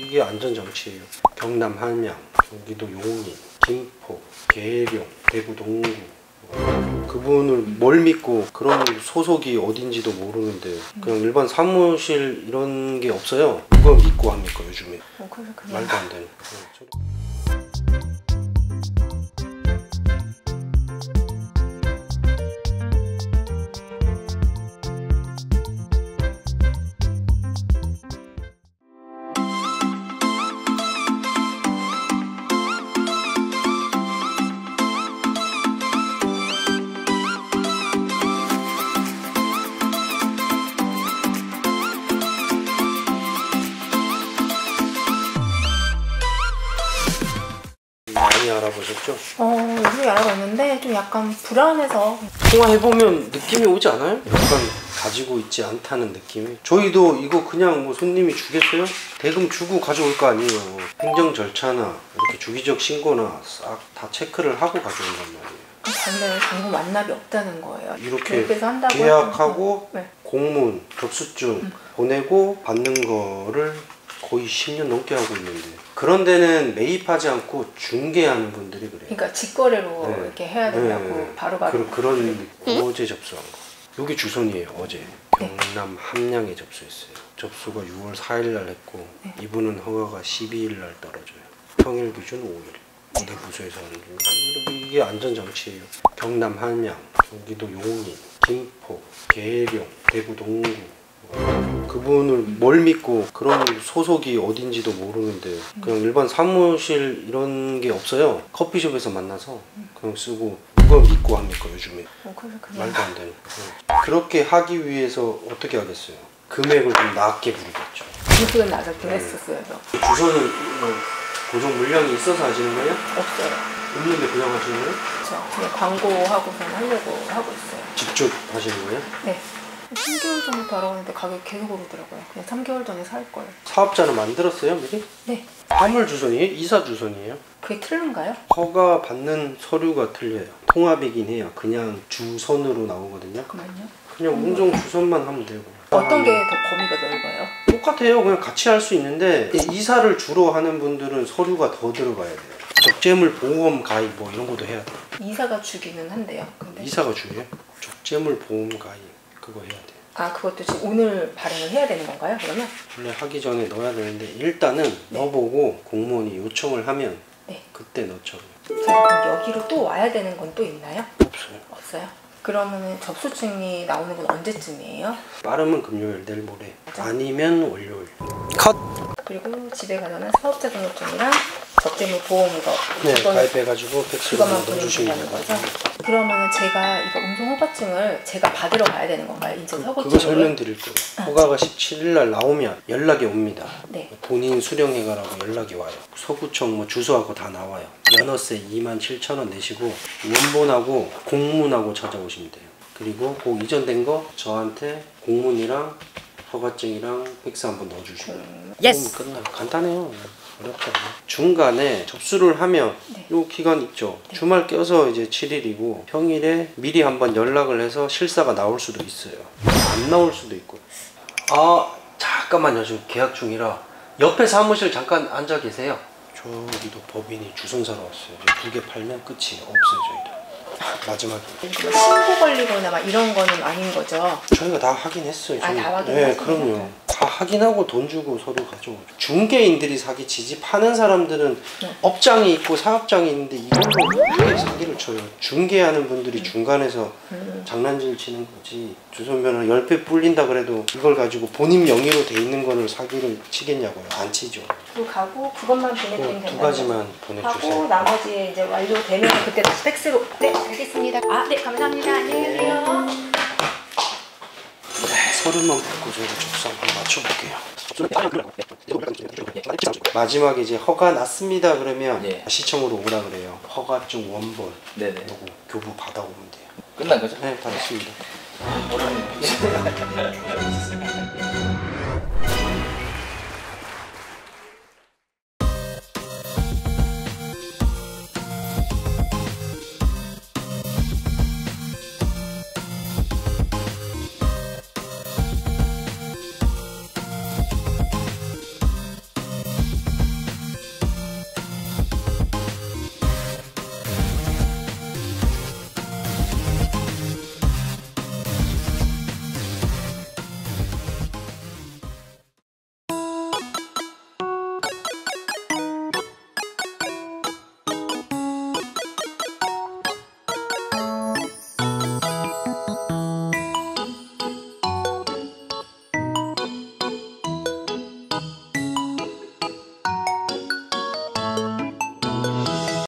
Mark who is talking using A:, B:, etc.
A: 이게 안전장치예요. 경남 한양, 경기도 용인, 김포, 계룡, 대구 동구. 그분을 뭘 믿고 그런 소속이 어딘지도 모르는데 그냥 일반 사무실 이런 게 없어요. 누가 믿고 합니까 요즘에? 말도 안 되는. 많이 알아보셨죠?
B: 요즘에 알아봤는데 좀 약간 불안해서.
A: 통화해보면 느낌이 오지 않아요? 약간 가지고 있지 않다는 느낌이. 저희도 이거 그냥 뭐 손님이 주겠어요? 대금 주고 가져올 거 아니에요. 행정 절차나 이렇게 주기적 신고나 싹 다 체크를 하고 가져온단 말이에요.
B: 반대로 당구 만납이 없다는 거예요.
A: 이렇게
B: 한다고
A: 계약하고
B: 네.
A: 공문, 접수증 보내고 받는 거를 거의 10년 넘게 하고 있는데 그런 데는 매입하지 않고 중개하는 분들이 그래요.
B: 그러니까 직거래로
A: 네.
B: 이렇게 해야 된다고.
A: 네.
B: 바로바로
A: 그런 어제 접수한 거. 여기 주선이에요. 어제 경남 함양에 접수했어요. 접수가 6월 4일 날 했고 이분은 허가가 12일 날 떨어져요. 평일 기준 5일. 어디 부서에서 하는 중. 이게 안전장치예요. 경남 한양, 경기도 용인, 김포, 계룡, 대구 동구. 그분을 뭘 믿고 그런 소속이 어딘지도 모르는데 그냥 일반 사무실 이런 게 없어요. 커피숍에서 만나서 그냥 쓰고 누가 믿고 합니까 요즘에? 말도 안 되는. 그렇게 하기 위해서 어떻게 하겠어요? 금액을 좀 낮게 부르겠죠.
B: 금액은 낮게 했었어요.
A: 주소는 고정 물량이 있어서 하시는 거예요?
B: 없어요.
A: 없는데 그냥 하시는 거예요?
B: 그렇죠. 그냥 광고하고선 하려고 하고 있어요.
A: 직접 하시는 거예요?
B: 네. 3개월 전부터 알아봤는데 가격 계속 오르더라고요. 그냥 3개월 전에 살 걸.
A: 사업자는 만들었어요 미리?
B: 네.
A: 화물 주선이에요? 이사 주선이에요?
B: 그게 틀린가요?
A: 허가 받는 서류가 틀려요. 통합이긴 해요. 그냥 주선으로 나오거든요.
B: 잠깐만요.
A: 그냥 운송 주선만 하면 되고.
B: 어떤 게 더 범위가 넓어요?
A: 똑같아요. 그냥 같이 할 수 있는데 이사를 주로 하는 분들은 서류가 더 들어가야 돼요. 적재물 보험 가입 뭐 이런 것도 해야 돼요.
B: 이사가 주기는 한데요. 근데
A: 이사가 주예요? 적재물 보험 가입 그거 해야 돼요.
B: 아, 그것도 지금 오늘 발행을 해야 되는 건가요? 그러면?
A: 원래 하기 전에 넣어야 되는데 일단은 넣어보고 공무원이 요청을 하면 그때 넣죠.
B: 그럼 여기로 또 와야 되는 건 또 있나요?
A: 없어요.
B: 없어요? 그러면 접수증이 나오는 건 언제쯤이에요?
A: 빠르면 금요일 내일 모레 아니면 월요일. 컷!
B: 그리고 집에 가서는 사업자 등록증이랑 적재물 보험 이거
A: 가입해가지고 팩스로
B: 그것만
A: 넣어주시면
B: 보내면
A: 돼요.
B: 되는 거죠? 그러면 제가 이거 운송 허가증을 제가 받으러 가야 되는 건가요? 인증 서구증을?
A: 그거 설명드릴 거예요. 허가가 17일 날 나오면 연락이 옵니다.
B: 네.
A: 본인 수령해가라고 연락이 와요. 서구청 뭐 주소하고 다 나와요. 연어세 27,000원 내시고 원본하고 공문하고 찾아오시면 돼요. 그리고 그 이전된 거 저한테 공문이랑 허가증이랑 팩스 한번 넣어주시면
B: 예스!
A: 끝나요. 간단해요. 어렵지 않아요. 중간에 접수를 하면 요 기간 있죠. 주말 껴서 이제 7일이고 평일에 미리 한번 연락을 해서 실사가 나올 수도 있어요. 안 나올 수도 있고. 아 잠깐만요. 지금 계약 중이라 옆에 사무실 잠깐 앉아 계세요. 저기도 법인이 주선사로 왔어요. 2개 팔면 끝이에요. 없어요 저희도. 마지막에.
B: 신고 걸리거나 막 이런 거는 아닌 거죠?
A: 저희가 다 확인했어요.
B: 아, 다 확인했어요?
A: 네, 그럼요. 다 확인하고 돈 주고 서류 가져오죠. 중개인들이 사기치지 파는 사람들은 업장이 있고 사업장이 있는데 이걸로 크게 사기를 쳐요. 중개하는 분들이 중간에서 장난질 치는 거지. 주선변호 10배 불린다 그래도 이걸 가지고 본인 명의로 돼 있는 거를 사기를 치겠냐고요. 안 치죠.
B: 그리고 가고 그것만 보내드리면 된다.
A: 2가지만 보내주세요.
B: 하고 나머지 이제 완료되면 그때 다시 팩스로. 네, 알겠습니다. 아, 네, 감사합니다. 안녕히 계세요.
A: 서류만 받고 저희가 접수 한번 맞춰볼게요. 마지막에 이제 허가 났습니다 그러면 시청으로 오라 그래요. 허가증 원본 요거 교부 받아오면 돼요.
C: 끝난 거죠?
A: 네, 다 됐습니다.